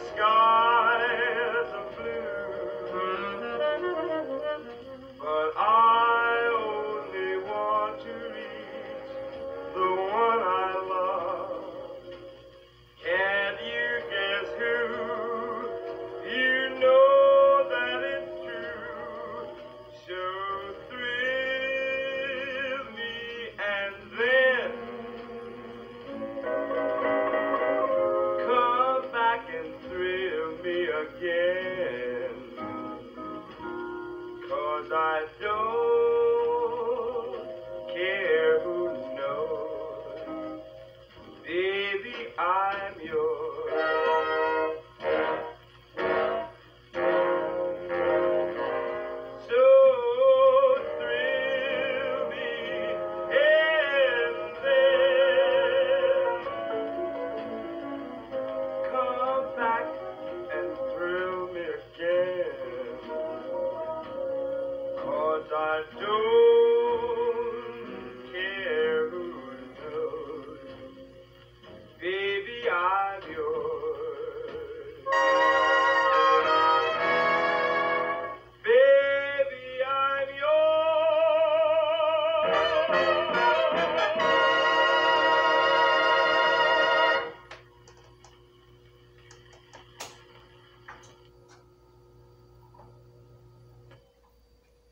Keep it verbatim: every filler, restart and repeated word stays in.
skies are blue, but I only want to reach the one I love. Can't you guess who? You know that it's true. So thrill me and then come back and thrill me again. 'Cause I don't care who knows, baby, I'm yours. So thrill me and then come back and thrill me again. 'Cause I don't care who knows, baby, I'm yours. Baby, I'm yours.